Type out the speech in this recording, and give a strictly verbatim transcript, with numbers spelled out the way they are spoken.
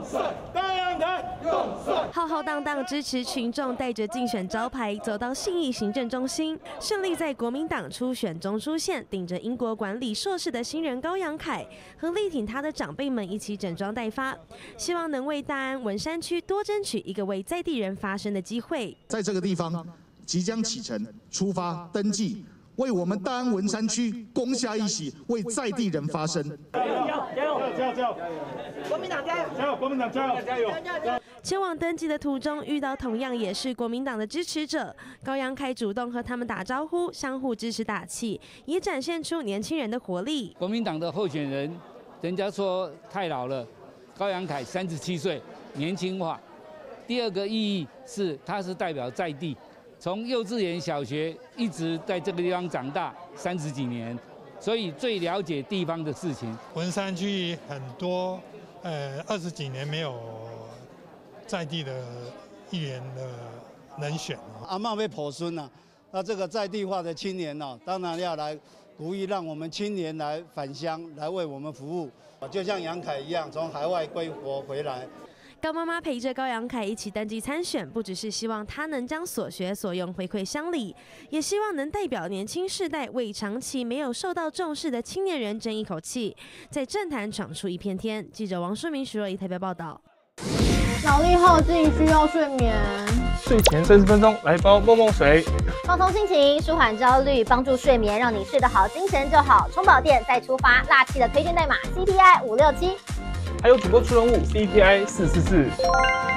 算，高阳凯用算。 浩浩荡荡支持群众带着竞选招牌走到信义行政中心，顺利在国民党初选中出现，顶着英国管理硕士的新人高阳凯和力挺他的长辈们一起整装待发，希望能为大安文山区多争取一个为在地人发声的机会。 在这个地方即将启程出发登记。 为我们大安文山区攻下一席，为在地人发声。 加油！加油！加油！加油！国民党加油！加油！国民党加油！加油！ 前往登记的途中，遇到同样也是国民党的支持者，高阳凯主动和他们打招呼，相互支持打气，也展现出年轻人的活力。 国民党的候选人，人家说太老了，高阳凯三十七岁，年轻化。第二个意义是，他是代表在地。 从幼稚园、小学一直在这个地方长大三十几年，所以最了解地方的事情。 文山区很多，呃，二十几年没有在地的议员的人选。 阿嬷被抱孙了，那这个在地化的青年呢，当然要来鼓励，让我们青年来返乡，来为我们服务。就像杨凯一样，从海外归国回来。 高妈妈陪着高阳凯一起登记参选，不只是希望他能将所学所用回馈乡里，也希望能代表年轻世代为长期没有受到重视的青年人争一口气，在政坛闯出一片天。记者王淑明、徐若怡台北报道。 脑力耗尽，需要睡眠。 睡前三十分钟来包梦梦水， 放松心情，舒缓焦虑，帮助睡眠，让你睡得好，精神就好。充饱电再出发，辣气的推荐代码 C P I 五六七。 还有主播出任务 C P I 四四四。